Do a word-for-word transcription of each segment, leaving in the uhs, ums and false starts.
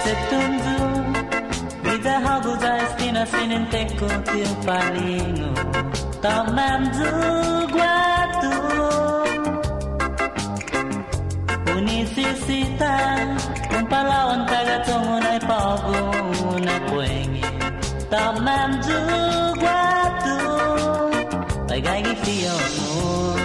Chettun Vida hagu jais tina sinin teko tiu palingo Tamam guatu Unisisita Umpalawan taga tungunay pagu na puengi Tamam guatu Bagay gifiyo mo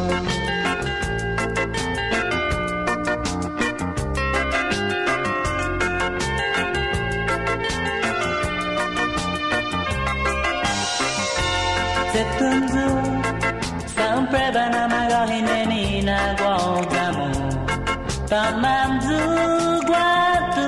Chettun Sampai bana magahineni na guautamu Tamam guatu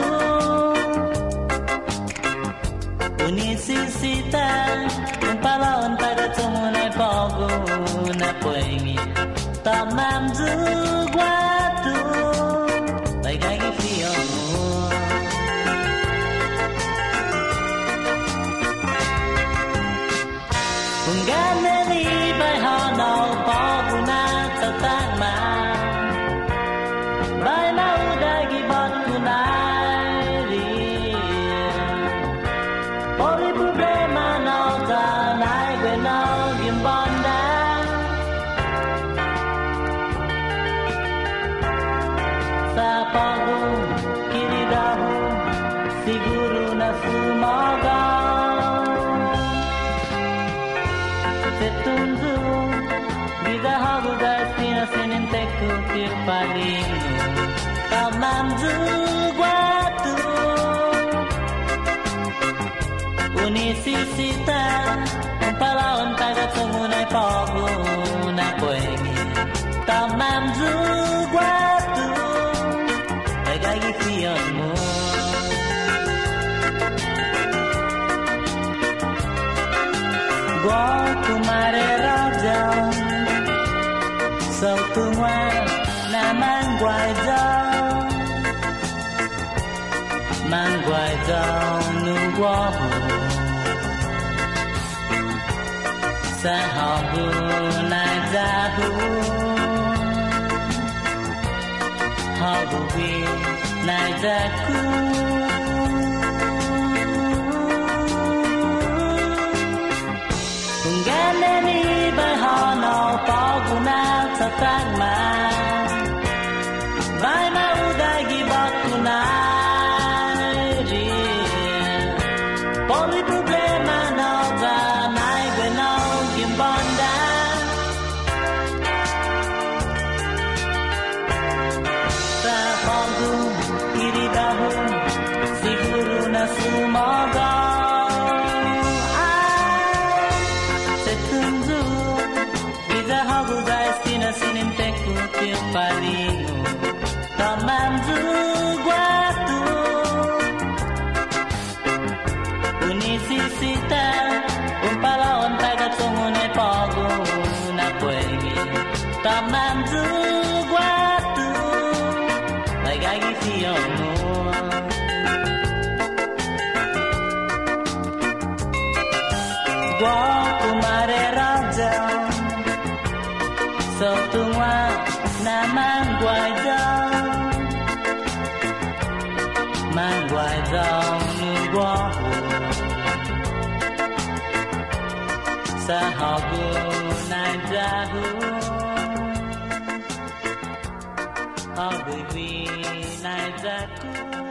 Unisisita Umpalawan taga tumunay pogo na puengi Tamam guatu Bagay gifiyo mo Ganani bay hano pogo na sa tagma Bay maudagi bot kunay Pori problema no tanay gwenog yung bonda Sa pogo kinidaho siguro na sumaga Chettun Vida hagu jais tina sinin teko tiu palingo Tamam guatu Unisisita Umpalawan taga tungunay pogo na puengi Tamam guatu Bagay gifiyon mo Guatu marerajang Sau tungwa na mangguaidang Mangguaidang nungguahu Sa hagu na jahu Hagu wi na jaku Ganani bay hano pogo na sa tagma Bay maudagi bot kunay Poli problema no tanay gwenog yung bonda Sa pogo iridaho siguro na sumaga Hagu jais tina sinin teko tiu palingo Tamam guatu Unisisita Umpalawan taga tungunay pogo na puengi Tamam guatu Bagay gifiyo mo Guatu marerajang So tungwa na mangguaidang Mangguaidang nungguahu Sa hagu na jahu Hagu wi na jaku